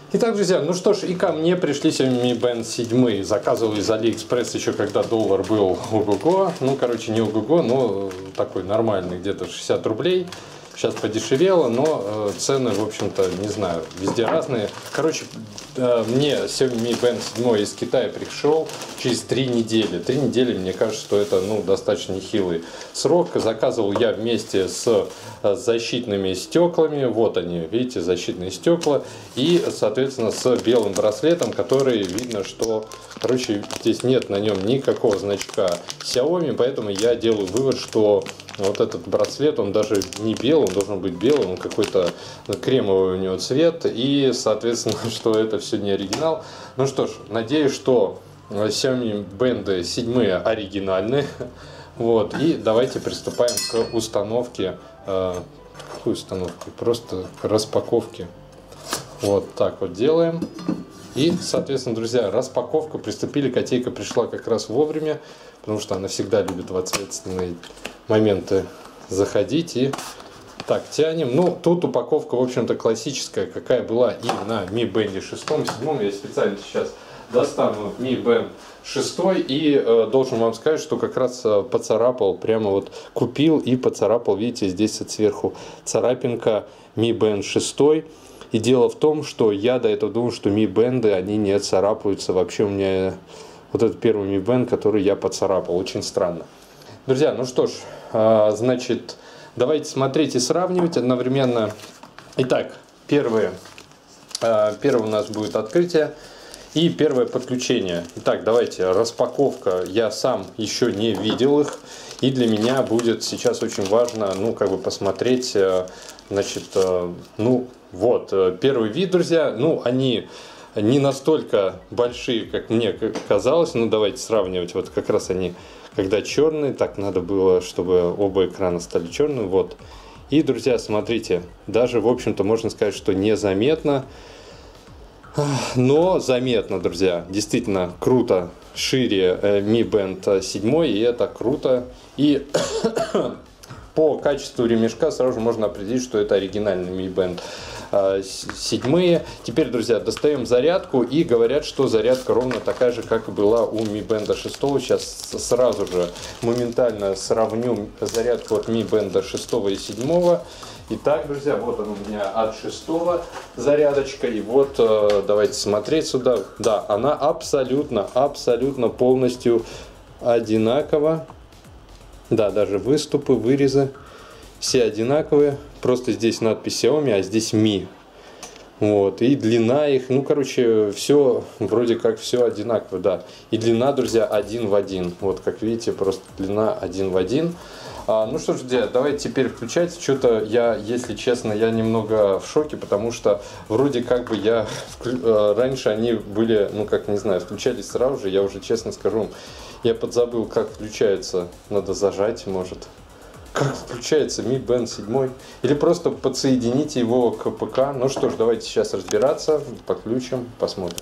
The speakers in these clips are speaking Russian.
Итак, друзья, ну что ж, и ко мне пришли Xiaomi Mi Band 7. Заказывал из AliExpress еще когда доллар был ого-го. Ну, короче, не ого-го, но такой нормальный, где-то 60 рублей. Сейчас подешевело, но цены, в общем-то, не знаю, везде разные. Короче, мне Xiaomi Mi Band 7 из Китая пришел через 3 недели. 3 недели, мне кажется, что это достаточно нехилый срок. Заказывал я вместе с защитными стеклами. Вот они, видите, защитные стекла. И, соответственно, с белым браслетом, который видно, что, короче, здесь нет на нем никакого значка Xiaomi. Поэтому я делаю вывод, что вот этот браслет, он даже не белый, он должен быть белым, он какой-то кремовый у него цвет. И, соответственно, что это все не оригинал. Ну что ж, надеюсь, что Xiaomi Band 7 оригинальные. Вот, и давайте приступаем к установке. Какой установке? Просто к распаковке. Вот так вот делаем. И, соответственно, друзья, распаковка. Приступили. Котейка пришла как раз вовремя, потому что она всегда любит в ответственные моменты заходить. И так, тянем. Ну, тут упаковка, в общем-то, классическая, какая была и на Mi Band 6, 7. Я специально сейчас достану Mi Band 6 и должен вам сказать, что как раз поцарапал, прямо вот купил и поцарапал, видите, здесь вот сверху царапинка Mi Band 6. И дело в том, что я до этого думал, что Mi Band, они не царапаются. Вообще у меня вот этот первый Mi Band, который я поцарапал. Очень странно. Друзья, ну что ж, значит, давайте смотреть и сравнивать одновременно. Итак, первое у нас будет открытие и первое подключение. Итак, давайте, распаковка. Я сам еще не видел их. И для меня будет сейчас очень важно, посмотреть, значит, вот, первый вид, друзья. Они не настолько большие, как мне казалось. Давайте сравнивать. Вот как раз они, когда черные, так надо было, чтобы оба экрана стали черными. Вот. И, друзья, смотрите, даже, в общем-то, можно сказать, что незаметно, но заметно, друзья. Действительно круто, шире Mi Band 7, и это круто. И по качеству ремешка сразу же можно определить, что это оригинальный Mi Band 7. Теперь, друзья, достаем зарядку, и говорят, что зарядка ровно такая же, как и была у Mi Band 6. Сейчас сразу же моментально сравню зарядку от Mi Band 6 и 7. Итак, друзья, вот она у меня от 6 зарядочка. И вот давайте смотреть сюда. Да, она абсолютно полностью одинакова. Да, даже выступы, вырезы все одинаковые. Просто здесь надпись Xiaomi, а здесь Mi. Вот, и длина их, все вроде как все одинаково, да. И длина, друзья, один в один. Вот, как видите, просто длина один в один. Ну что ж, друзья, давайте теперь включать. Что-то я, если честно, я немного в шоке, потому что вроде как бы раньше они были, не знаю, включались сразу же. Я уже честно скажу, я подзабыл, как включается. Надо зажать, может. Как включается Mi Band 7? Или просто подсоедините его к ПК. Ну что ж, давайте сейчас разбираться, подключим, посмотрим.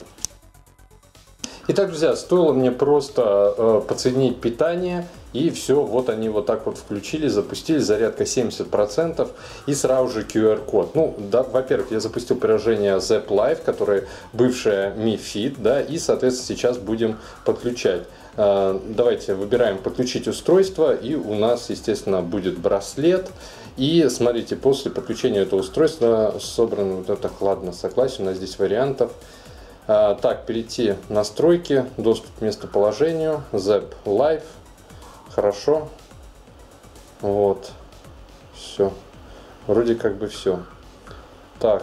Итак, друзья, стоило мне просто подсоединить питание, и все, вот они вот так вот включили, запустили, зарядка 70%, и сразу же QR-код. Во-первых, я запустил приложение Zepp Live, которое бывшее Mi Fit, да, и, соответственно, сейчас будем подключать. Давайте выбираем подключить устройство, и у нас, естественно, будет браслет. И смотрите, после подключения этого устройства собран вот это, ладно, согласен, у нас здесь вариантов. Так, перейти в настройки, доступ к местоположению, Zepp Live, хорошо, вот, все, вроде как бы все. Так,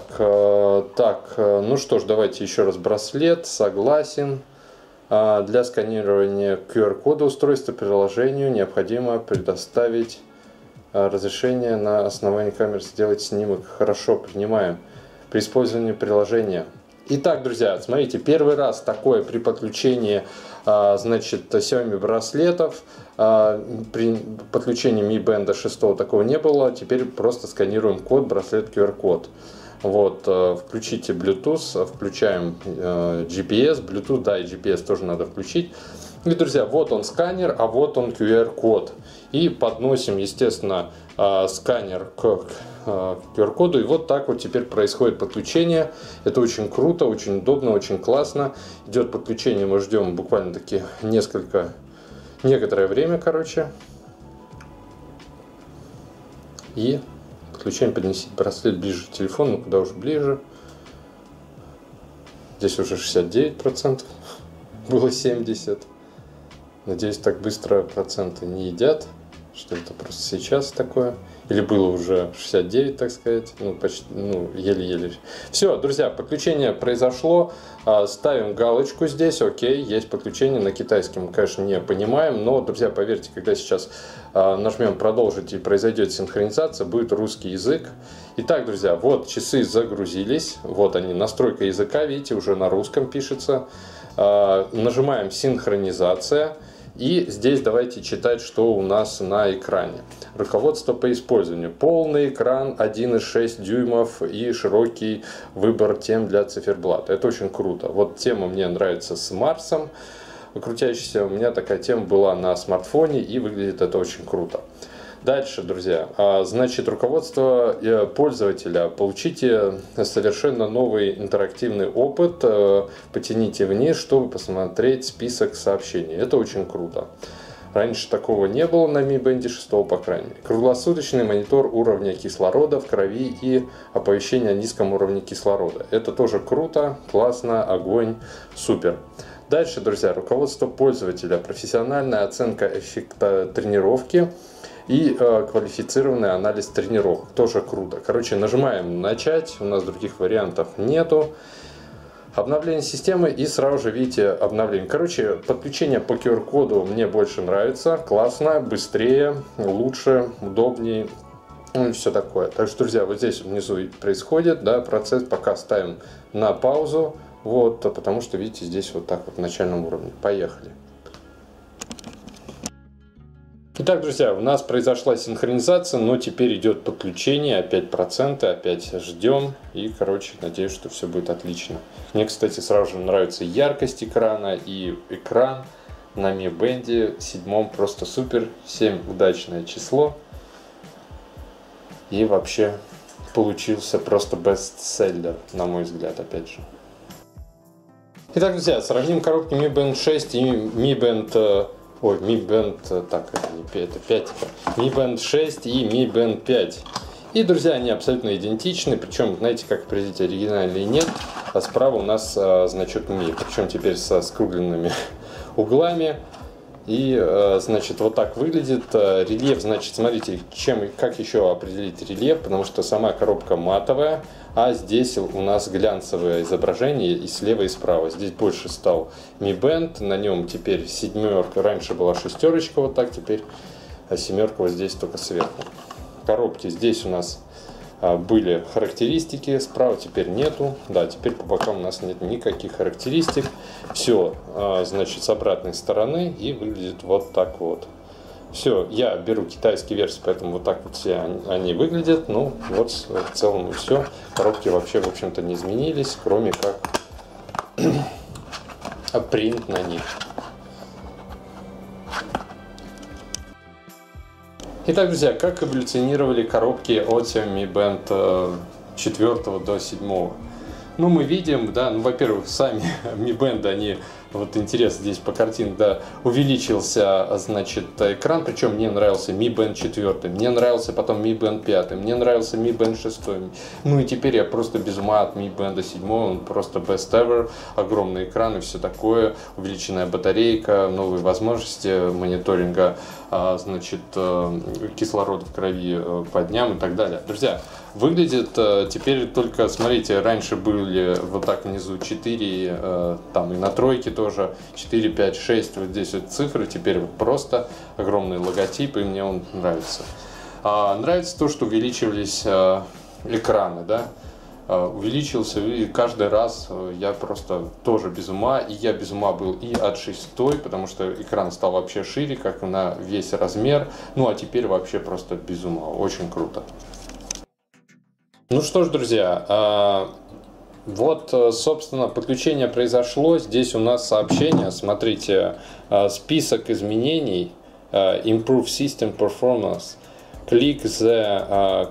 ну что ж, давайте еще раз браслет, согласен. Для сканирования QR-кода устройства приложению необходимо предоставить разрешение на основании камеры сделать снимок. Хорошо, принимаем. При использовании приложения. Итак, друзья, смотрите, первый раз такое при подключении, Xiaomi браслетов, при подключении Mi Band 6 такого не было. Теперь просто сканируем код, браслет QR-код. Вот, включите Bluetooth, включаем GPS, Bluetooth, да, и GPS тоже надо включить. И, друзья, вот он сканер, а вот он QR-код. И подносим, естественно, сканер к QR-коду. И вот так вот теперь происходит подключение. Это очень круто, очень удобно, очень классно. Идет подключение, мы ждем буквально-таки некоторое время, короче. И подключаем, поднесите браслет ближе к телефону, куда уже ближе. Здесь уже 69%, было 70%. Надеюсь, так быстро проценты не едят, что это просто сейчас такое. Или было уже 69, так сказать, почти, еле-еле. Все, друзья, подключение произошло. Ставим галочку здесь, окей, есть подключение. На китайском, конечно, не понимаем, но, друзья, поверьте, когда сейчас нажмем продолжить и произойдет синхронизация, будет русский язык. Итак, друзья, вот часы загрузились, вот они, настройка языка, видите, уже на русском пишется. Нажимаем синхронизация. И здесь давайте читать, что у нас на экране. Руководство по использованию. Полный экран 1,6 дюймов и широкий выбор тем для циферблата. Это очень круто. Вот тема мне нравится с Марсом крутящаяся. У меня такая тема была на смартфоне и выглядит это очень круто. Дальше, друзья, значит, руководство пользователя. Получите совершенно новый интерактивный опыт. Потяните вниз, чтобы посмотреть список сообщений. Это очень круто. Раньше такого не было на Mi Band 6, по крайней мере. Круглосуточный монитор уровня кислорода в крови и оповещение о низком уровне кислорода. Это тоже круто, классно, огонь, супер. Дальше, друзья, руководство пользователя. Профессиональная оценка эффекта тренировки. И квалифицированный анализ тренировок. Тоже круто. Короче, нажимаем начать. У нас других вариантов нету. Обновление системы и сразу же видите обновление. Короче, подключение по QR-коду мне больше нравится. Классно, быстрее, лучше, удобнее. Ну и все такое. Так что, друзья, вот здесь внизу происходит процесс. Пока ставим на паузу. Вот, потому что, видите, здесь вот так вот в начальном уровне. Поехали. Итак, друзья, у нас произошла синхронизация, но теперь идет подключение, опять проценты, опять ждем. И, короче, надеюсь, что все будет отлично. Мне, кстати, сразу же нравится яркость экрана и экран на Mi Band 7 просто супер. 7 удачное число. И вообще получился просто бестселлер, на мой взгляд, опять же. Итак, друзья, сравним коробки Mi Band 6 и Mi Band... Mi Band, так, это 5, Mi Band 6 и Mi Band 5. И, друзья, они абсолютно идентичны, причем, знаете, как определить, оригинальный или нет, а справа у нас значок Mi, причем теперь со скругленными углами. И, значит, вот так выглядит рельеф. Значит, смотрите, как еще определить рельеф, потому что сама коробка матовая, а здесь у нас глянцевое изображение и слева, и справа. Здесь больше стал Mi Band, на нем теперь семерка, раньше была шестерочка вот так, теперь семерка вот здесь только сверху. Коробки здесь у нас были характеристики, справа теперь нету. Да, теперь по бокам у нас нет никаких характеристик. Все, значит, с обратной стороны и выглядит вот так вот. Все, я беру китайские версии, поэтому вот так вот все они выглядят. Ну, вот в целом и все. Коробки вообще, в общем-то, не изменились, кроме как принт на них. Итак, друзья, как эволюционировали коробки от Mi Band 4 до 7? Ну, мы видим, да, ну, во-первых, сами Mi Band, они, вот интересно, здесь по картинке, да, увеличился, значит, экран, причем мне нравился Mi Band 4, мне нравился потом Mi Band 5, мне нравился Mi Band 6, ну и теперь я просто без ума от Mi Band 7, он просто best ever, огромный экран и все такое, увеличенная батарейка, новые возможности мониторинга, значит, кислород в крови по дням и так далее. Друзья, выглядит теперь только, смотрите, раньше были вот так внизу 4, там и на тройке тоже 4, 5, 6, вот здесь вот цифры, теперь вот просто огромный логотип, и мне он нравится. Нравится то, что увеличивались экраны, да, увеличился, и каждый раз я просто тоже без ума, и я без ума был и от 6, потому что экран стал вообще шире, как на весь размер, ну а теперь вообще просто без ума, очень круто. Ну что ж, друзья, Вот, собственно, подключение произошло. Здесь у нас сообщение. Смотрите, список изменений. Improve System Performance. Click the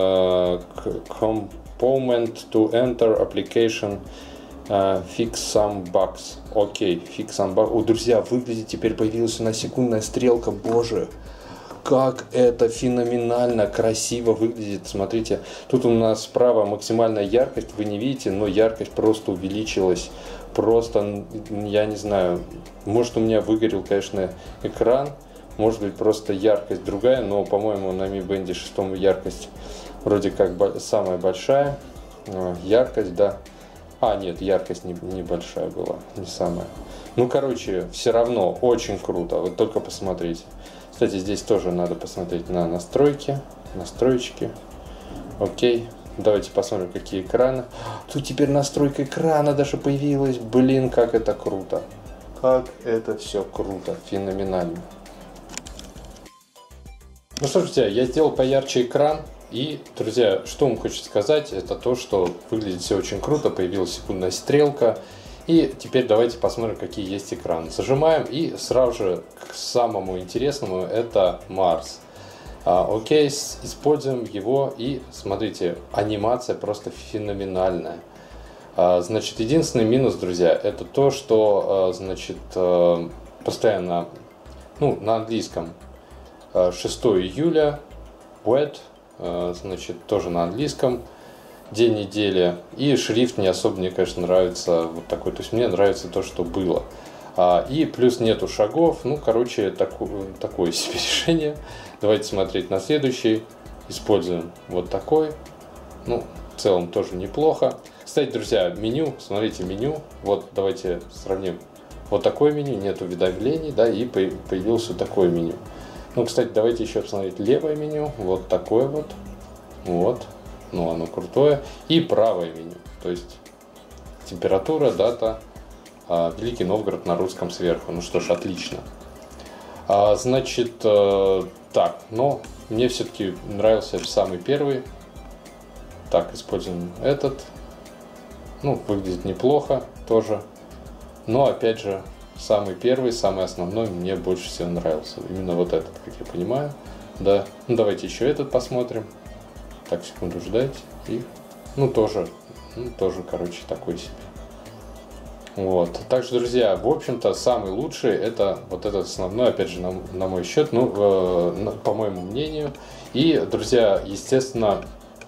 component to enter application. Fix some bugs. Окей, fix some bugs. О, друзья, выглядит, теперь появилась у нас секундная стрелка. Боже, как это феноменально красиво выглядит. Смотрите, тут у нас справа максимальная яркость. Вы не видите, но яркость просто увеличилась. Просто, я не знаю, может у меня выгорел, конечно, экран. Может быть просто яркость другая, но, по-моему, на Mi Band 6 яркость вроде как самая большая. Яркость, да. Нет, яркость небольшая была, не самая. Ну, короче, все равно очень круто. Вы только посмотрите. Кстати, здесь тоже надо посмотреть на настройки. Настроечки. Окей. Давайте посмотрим, какие экраны. Тут теперь настройка экрана даже появилась. Блин, как это круто. Как это все круто. Феноменально. Ну что ж, друзья, я сделал поярче экран. И, друзья, что вам хочется сказать, это то, что выглядит все очень круто. Появилась секундная стрелка. И теперь давайте посмотрим, какие есть экраны. Зажимаем и сразу же к самому интересному, это Mars. Окей, используем его и смотрите, анимация просто феноменальная. Значит, единственный минус, друзья, это то, что, значит, постоянно, ну, на английском 6 июля, wet, значит, тоже на английском. День недели. И шрифт не особо мне, конечно, нравится вот такой. То есть мне нравится то, что было. И плюс нету шагов. Ну, короче, такое себе решение. Давайте смотреть на следующий. Используем вот такой. Ну, в целом тоже неплохо. Кстати, друзья, меню. Смотрите, меню. Вот давайте сравним. Вот такое меню. Нету уведомлений, да, и появилось вот такое меню. Ну, кстати, давайте еще посмотреть левое меню. Вот такое вот. Вот. Ну, оно крутое. И правое меню. То есть температура, дата, Великий Новгород на русском сверху. Ну что ж, отлично. Значит, так, но мне все-таки нравился самый первый. Так, используем этот. Ну, выглядит неплохо тоже. Но, опять же, самый первый, самый основной мне больше всего нравился. Именно вот этот, как я понимаю. Да. Ну, давайте еще этот посмотрим. Так, секунду ждать. И, тоже, короче, такой себе. Вот. Также, друзья, в общем-то, самый лучший это вот этот основной, опять же, на мой счет, по моему мнению. И, друзья, естественно,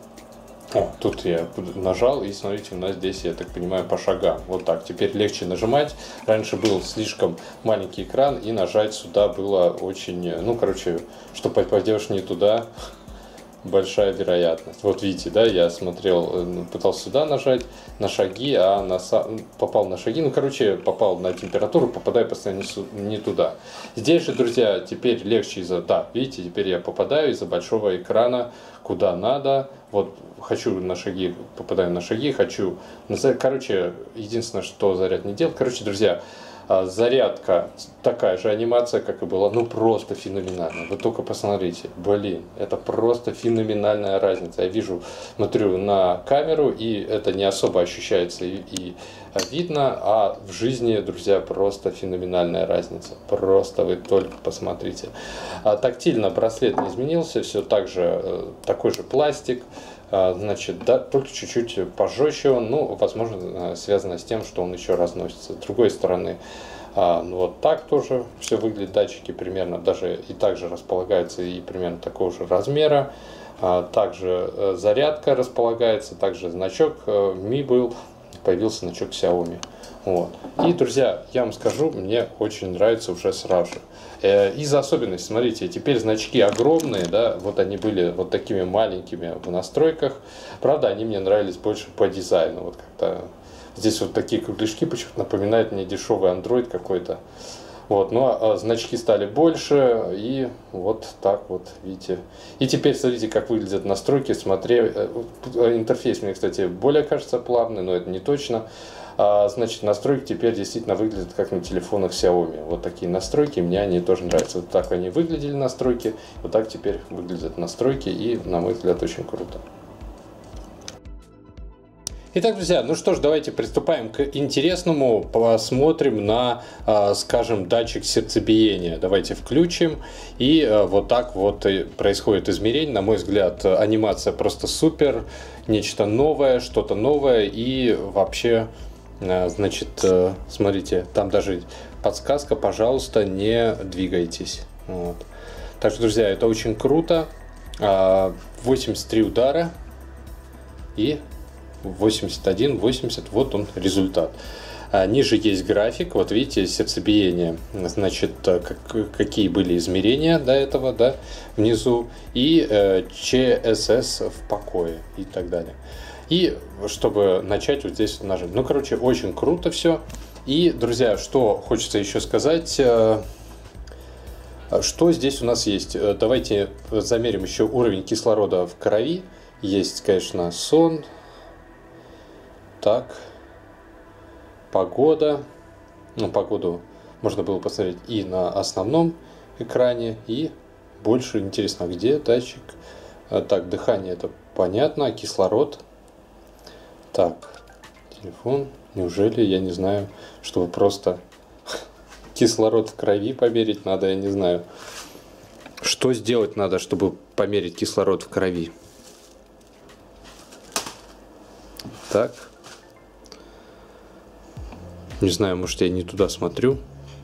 тут я нажал, и смотрите, у нас здесь, я так понимаю, по шагам. Вот так. Теперь легче нажимать. Раньше был слишком маленький экран, и нажать сюда было очень, чтобы попадешь не туда, большая вероятность. Вот видите, да, я смотрел, пытался сюда нажать на шаги, попал на шаги, попал на температуру, попадаю постоянно не туда. Здесь же, друзья, теперь легче видите, теперь я попадаю из-за большого экрана куда надо. Вот хочу на шаги, попадаю на шаги, хочу, единственное, что заряд не делает. Друзья, зарядка, такая же анимация, как и была, просто феноменально. Вы только посмотрите, блин, это просто феноменальная разница. Я смотрю на камеру, и это не особо ощущается и видно, а в жизни, друзья, просто феноменальная разница. Просто вы только посмотрите. Тактильно браслет не изменился, все так же, такой же пластик. Значит, да, только чуть-чуть пожестче он, возможно, связано с тем, что он еще разносится. С другой стороны, вот так тоже все выглядит, датчики примерно даже и также располагаются и примерно такого же размера. Также зарядка располагается, также значок Mi был, появился значок Xiaomi. Вот. И, друзья, я вам скажу, мне очень нравится уже сразу же. Из особенностей, смотрите, теперь значки огромные, да, вот они были вот такими маленькими в настройках. Правда, они мне нравились больше по дизайну. Вот как-то здесь вот такие кругляшки почему-то напоминают мне дешевый Android какой-то. Вот, значки стали больше, и вот так вот, видите. И теперь смотрите, как выглядят настройки. Интерфейс мне, кстати, более кажется плавный, но это не точно. Значит, настройки теперь действительно выглядят как на телефонах Xiaomi. Вот такие настройки, мне они тоже нравятся. Вот так они выглядели настройки, вот так теперь выглядят настройки, и, на мой взгляд, очень круто. Итак, друзья, ну что ж, давайте приступаем к интересному. Посмотрим на, скажем, датчик сердцебиения. Давайте включим. И вот так вот происходит измерение. На мой взгляд, анимация просто супер. Нечто новое, что-то новое. И вообще, значит, смотрите, там даже подсказка, пожалуйста, не двигайтесь. Вот. Так что, друзья, это очень круто. 83 удара. И 81, 80, вот он результат. Ниже есть график, вот видите, сердцебиение, значит, какие были измерения до этого, да, внизу, и ЧСС в покое и так далее. И чтобы начать, вот здесь нажать. Ну, короче, очень круто все. И, друзья, что хочется еще сказать, что здесь у нас есть. Давайте замерим еще уровень кислорода в крови. Есть, конечно, сон. Так, погода. Ну, погоду можно было посмотреть и на основном экране, и больше интересно, где датчик. Так, дыхание, это понятно, кислород. Так, телефон. Неужели, я не знаю, чтобы просто кислород в крови померить надо, я не знаю. Что сделать надо, чтобы померить кислород в крови? Так. Не знаю, может, я не туда смотрю.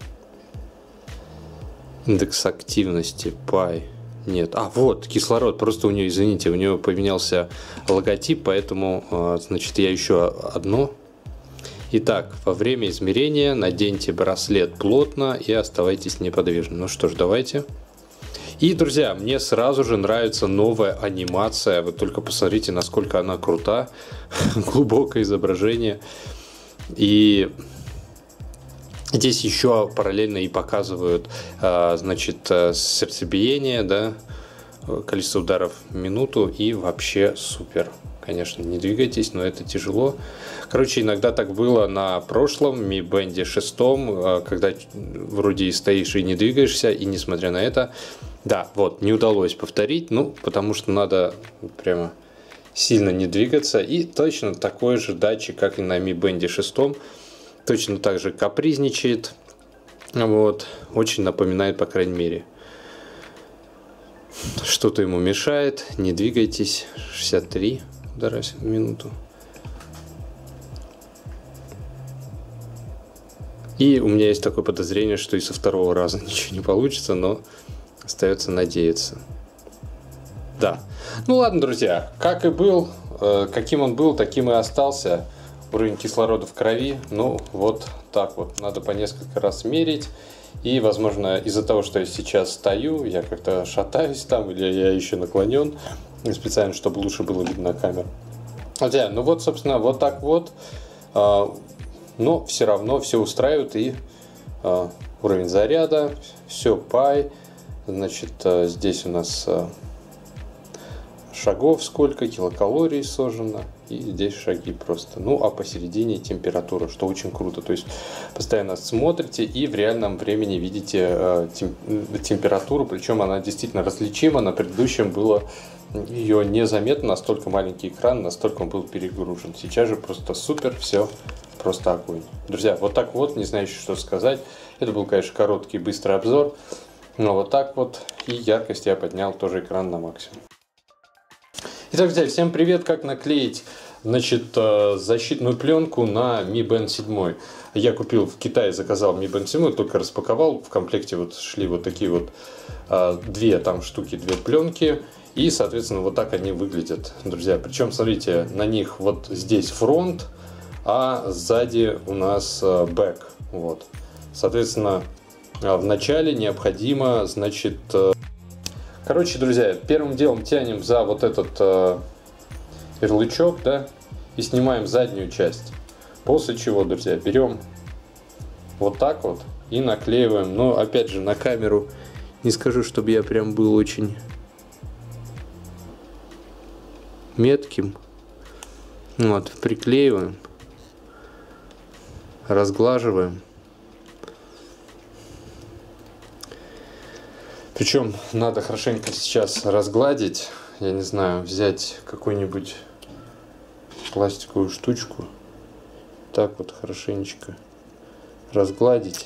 Индекс активности, пай. Нет. А, вот, кислород. Просто у нее, извините, у нее поменялся логотип, поэтому, значит, я еще одно. Итак, во время измерения наденьте браслет плотно и оставайтесь неподвижны. Ну что ж, давайте. И, друзья, мне сразу же нравится новая анимация. Вы только посмотрите, насколько она крута. Глубокое изображение. И здесь еще параллельно и показывают, значит, сердцебиение, да, количество ударов в минуту, и вообще супер. Конечно, не двигайтесь, но это тяжело. Короче, иногда так было на прошлом Mi Band 6, когда вроде и стоишь и не двигаешься, и несмотря на это, да, вот, не удалось повторить, ну, потому что надо прямо сильно не двигаться. И точно такой же датчик, как и на Mi Band 6, точно так же капризничает. Вот, очень напоминает, по крайней мере. Что-то ему мешает, не двигайтесь. 63 удара в минуту. И у меня есть такое подозрение, что и со второго раза ничего не получится, но остается надеяться. Да. Ну ладно, друзья, как и был, каким он был, таким и остался. Уровень кислорода в крови, ну вот так вот. Надо по несколько раз мерить. И, возможно, из-за того, что я сейчас стою, я как-то шатаюсь там, или я еще наклонен, специально, чтобы лучше было видно на камеру. Друзья, ну вот, собственно, вот так вот. Но все равно все устраивает, и уровень заряда, все пай. Значит, здесь у нас шагов сколько, килокалорий сожжено, и здесь шаги просто. Ну, а посередине температура, что очень круто. То есть постоянно смотрите и в реальном времени видите температуру, причем она действительно различима. На предыдущем было ее незаметно, настолько маленький экран, настолько он был перегружен. Сейчас же просто супер, все просто огонь. Друзья, вот так вот, не знаю еще что сказать. Это был, конечно, короткий, быстрый обзор. Но вот так вот, и яркость я поднял тоже экран на максимум. Итак, друзья, всем привет! Как наклеить, значит, защитную пленку на Mi Band 7. Я купил в Китае, заказал Mi Band 7, только распаковал. В комплекте вот шли вот такие вот две там штуки, две пленки. И, соответственно, вот так они выглядят, друзья. Причем, смотрите, на них вот здесь фронт, а сзади у нас бэк. Вот. Соответственно, вначале необходимо, значит... Короче, друзья, первым делом тянем за вот этот ярлычок, да, и снимаем заднюю часть. После чего, друзья, берем вот так вот и наклеиваем. Но, опять же, на камеру не скажу, чтобы я прям был очень метким. Вот, приклеиваем, разглаживаем. Причем надо хорошенько сейчас разгладить, я не знаю, взять какой-нибудь пластиковую штучку. Так вот хорошенечко разгладить.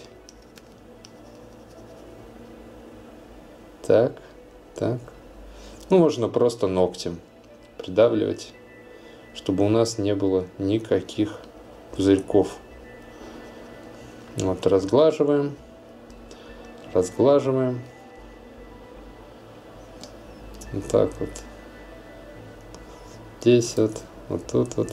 Так, так. Ну, можно просто ногтем придавливать, чтобы у нас не было никаких пузырьков. Вот, разглаживаем, разглаживаем. Вот так вот. Здесь вот, вот тут вот.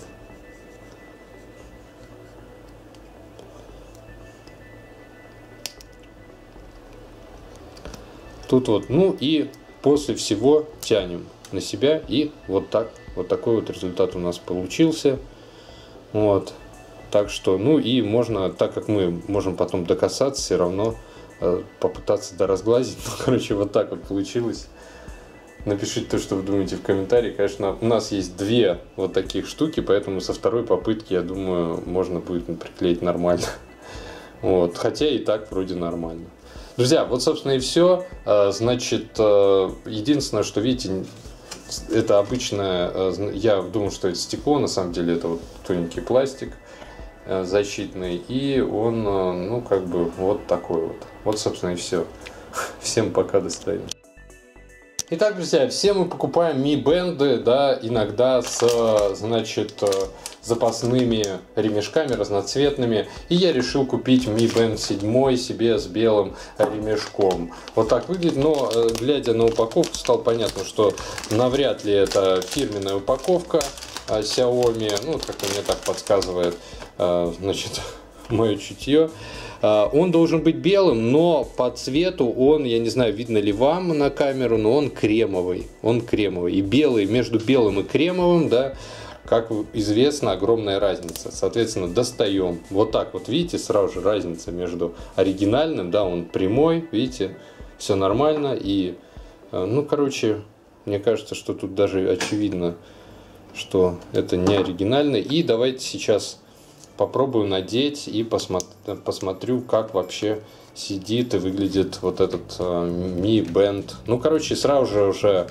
Тут вот, ну и после всего тянем на себя, и вот так, вот такой вот результат у нас получился. Вот, так что, ну и можно, так как мы можем потом докасаться, все равно попытаться доразглазить. Ну, короче, вот так вот получилось. Напишите то, что вы думаете в комментарии. Конечно, у нас есть две вот таких штуки, поэтому со второй попытки, я думаю, можно будет приклеить нормально. Вот, хотя и так вроде нормально. Друзья, вот, собственно, и все. Значит, единственное, что, видите, это обычное, я думаю, что это стекло, на самом деле это вот тоненький пластик защитный, и он, ну, как бы, вот такой вот. Вот, собственно, и все. Всем пока, до свидания. Итак, друзья, все мы покупаем Mi Band, да, иногда с, значит, запасными ремешками разноцветными, и я решил купить Mi Band 7 себе с белым ремешком. Вот так выглядит, но глядя на упаковку, стало понятно, что навряд ли это фирменная упаковка Xiaomi, ну, как мне так подсказывает, значит, мое чутье. Он должен быть белым, но по цвету он, я не знаю, видно ли вам на камеру, но он кремовый. Он кремовый. И белый, между белым и кремовым, да, как известно, огромная разница. Соответственно, достаем. Вот так вот, видите, сразу же разница между оригинальным, да, он прямой, видите, все нормально. И, ну, короче, мне кажется, что тут даже очевидно, что это не оригинальный. И давайте сейчас попробую надеть и посмотрю, как вообще сидит и выглядит вот этот Mi Band. Ну, короче, сразу же уже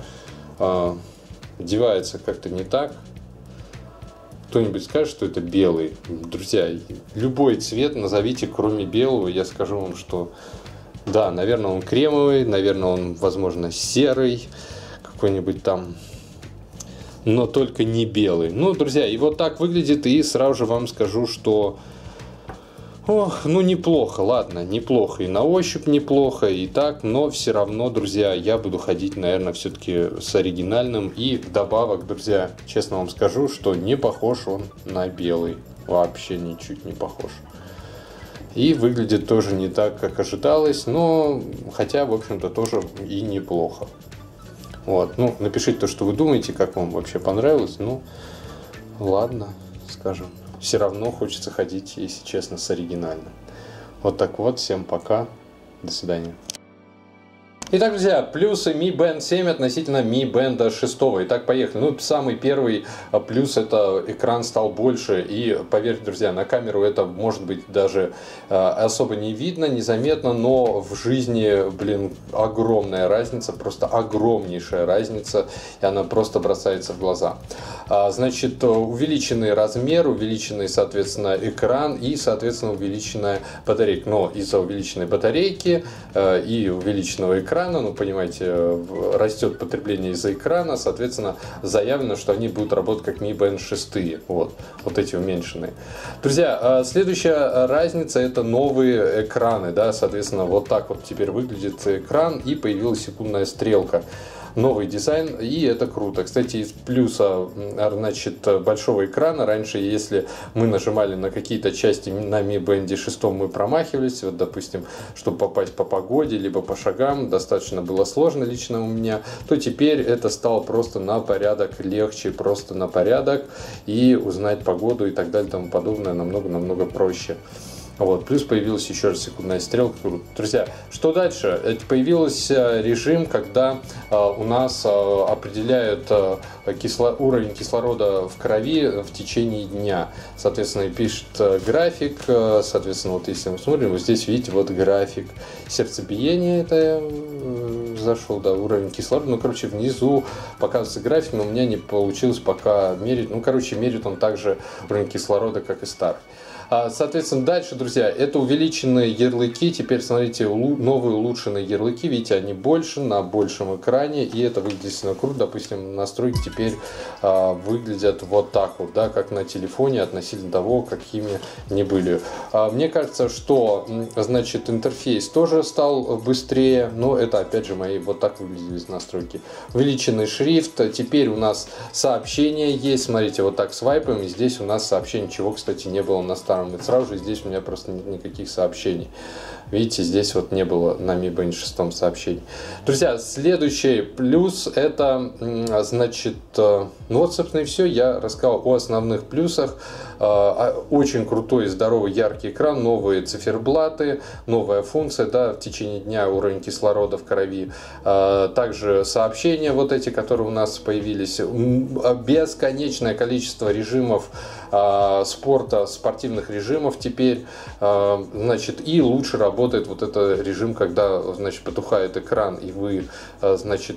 одевается как-то не так. Кто-нибудь скажет, что это белый? Друзья, любой цвет назовите, кроме белого, я скажу вам, что да, наверное, он кремовый, наверное, он, возможно, серый, какой-нибудь там, но только не белый. Ну, друзья, и вот так выглядит, и сразу же вам скажу, что, ох, ну, неплохо, ладно, неплохо, и на ощупь неплохо, и так, но все равно, друзья, я буду ходить, наверное, все-таки с оригинальным, и вдобавок, друзья, честно вам скажу, что не похож он на белый, вообще ничуть не похож. И выглядит тоже не так, как ожидалось, но, хотя, в общем-то, тоже и неплохо. Вот, ну, напишите то, что вы думаете, как вам вообще понравилось. Ну, ладно, скажем. Все равно хочется ходить, если честно, с оригинальным. Вот так вот, всем пока, до свидания. Итак, друзья, плюсы Mi Band 7 относительно Mi Band 6. Итак, поехали. Ну, самый первый плюс — это экран стал больше. И поверьте, друзья, на камеру это может быть даже особо не видно, незаметно, но в жизни, блин, огромная разница, просто огромнейшая разница, и она просто бросается в глаза. Значит, увеличенный размер, увеличенный, соответственно, экран и, соответственно, увеличенная батарейка. Но из-за увеличенной батарейки и увеличенного экрана, ну, понимаете, растет потребление из-за экрана, соответственно, заявлено, что они будут работать как Mi Band 6, вот эти уменьшенные. Друзья, следующая разница — это новые экраны, да, соответственно, вот так вот теперь выглядит экран, и появилась секундная стрелка. Новый дизайн, и это круто. Кстати, из плюса, значит, большого экрана, раньше, если мы нажимали на какие-то части на Mi Band 6, мы промахивались, вот, допустим, чтобы попасть по погоде, либо по шагам, достаточно было сложно лично у меня, то теперь это стало просто на порядок легче, просто на порядок, и узнать погоду и так далее, тому подобное намного проще. Вот. Плюс появилась еще раз секундная стрелка. Друзья, что дальше? Появился режим, когда у нас определяют уровень кислорода в крови в течение дня. Соответственно, пишет график. Соответственно, вот если мы смотрим, вот здесь видите вот график сердцебиения, это произошел, да, уровень кислорода. Ну, короче, внизу показывается график, но у меня не получилось пока мерить. Ну, короче, мерит он также уровень кислорода, как и старый. Соответственно, дальше, друзья, это увеличенные ярлыки. Теперь, смотрите, новые улучшенные ярлыки. Видите, они больше, на большем экране. И это выглядит действительно круто. Допустим, настройки теперь выглядят вот так вот, да, как на телефоне, относительно того, какими они были. Мне кажется, что, значит, интерфейс тоже стал быстрее. Но это, опять же, мои вот так выглядели настройки. Увеличенный шрифт. Теперь у нас сообщения есть. Смотрите, вот так свайпаем. И здесь у нас сообщений, чего, кстати, не было на старом. И сразу же здесь у меня просто нет никаких сообщений. Видите, здесь вот не было на Mi Band 6 сообщений. Друзья, следующий плюс это, значит, ну вот, собственно, и все. Я рассказал о основных плюсах. Очень крутой, здоровый, яркий экран, новые циферблаты, новая функция, да, в течение дня уровень кислорода в крови. Также сообщения вот эти, которые у нас появились. Бесконечное количество режимов спорта, спортивных режимов теперь, значит, и лучше работает вот этот режим, когда, значит, потухает экран и вы, значит,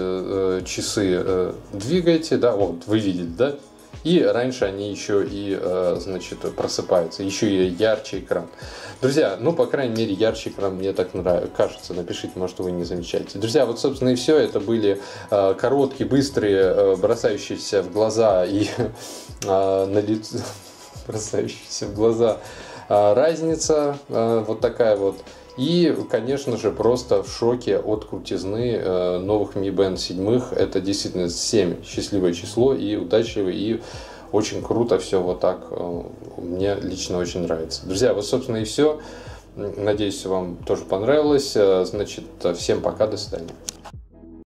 часы двигаете, да, вот вы видите, да, и раньше они еще и, значит, просыпаются, еще и ярче экран. Друзья, ну, по крайней мере, ярче экран мне так нравится, кажется. Напишите, может, вы не замечаете. Друзья, вот, собственно, и все. Это были короткие, быстрые, бросающиеся в глаза и на лицо, бросающиеся в глаза разница, вот такая вот. И, конечно же, просто в шоке от крутизны новых Mi Band 7. Это действительно 7 счастливое число и удачливое, и очень круто все вот так. Мне лично очень нравится. Друзья, вот, собственно, и все. Надеюсь, вам тоже понравилось. Значит, всем пока, до свидания.